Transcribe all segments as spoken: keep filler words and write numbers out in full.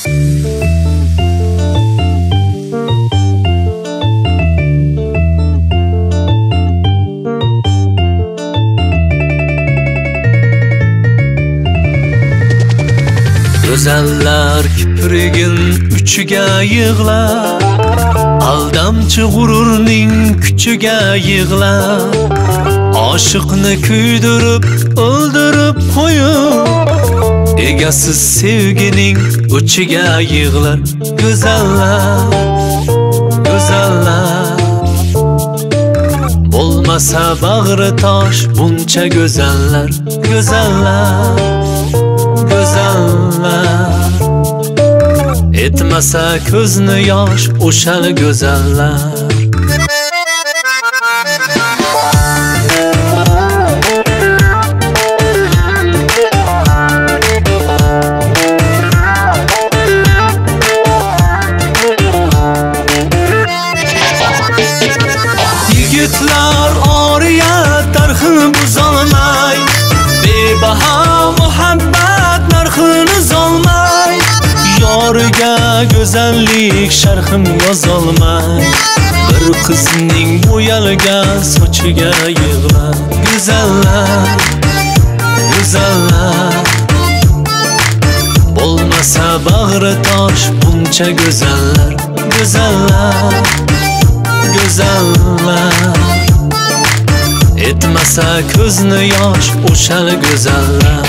Go'zallar kiprigin uchiga yig'lar, aldamchi g'ururning kuchiga yig'lar. Oshiqni kuydirib, o'ldirib qo'yib, egasiz sevgining uchiga yig'lar. Go'zallar, go'zallar, bo'lmasa bag'ri tosh buncha go'zallar. Go'zallar, go'zallar, etmasa ko'zni yosh o'shal go'zallar. Yigitlar oriyat tarixini buzolmay, bebaho muhabbat narxini zolmay, yoriga go'zallik sharhim yozolmay, bir qizning bo'yalgan sochiga yig'lar. Go'zallar, go'zallar, bo'lmasa bag'ri tosh buncha go'zallar. Go'zallar, go'zallar, etmasa ko'zni yosh o'shal go'zallar.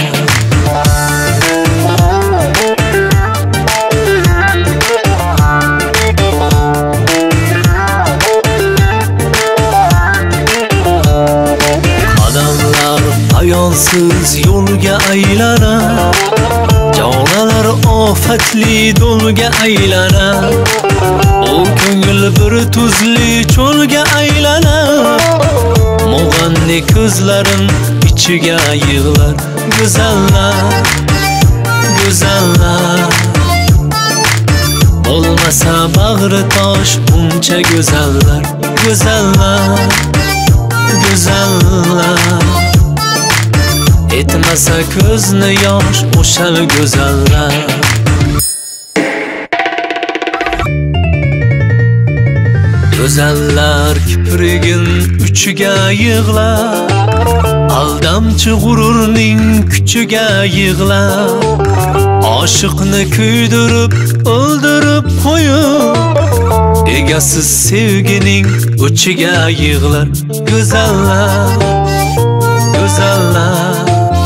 Qadamlar ayolsiz yo'lga aylanar, jonalar ofatli do'lga aylanar. O ko'ngil bir tuzli cho'lga aylanar, mo'g'anni ko'zlarim ichiga yig'lar. Go'zallar, go'zallar, bo'lmasa bag'ri tosh buncha go'zallar. Go'zallar, go'zallar, etmasa ko'zni yosh o'shal go'zallar. Go'zallar kiprigin uchiga yig'lar, aldamchi g'ururning kuchiga yig'lar. Oshiqni kuydirib, o'ldirib qo'yib, egasiz sevgining uchiga yig'lar. Go'zallar, go'zallar,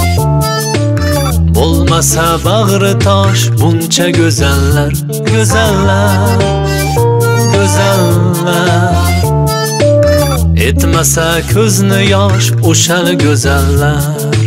bo'lmasa bag'ri tosh buncha go'zallar. Go'zallar, go'zallar, etmasa ko'zni yosh o'shal go'zallar.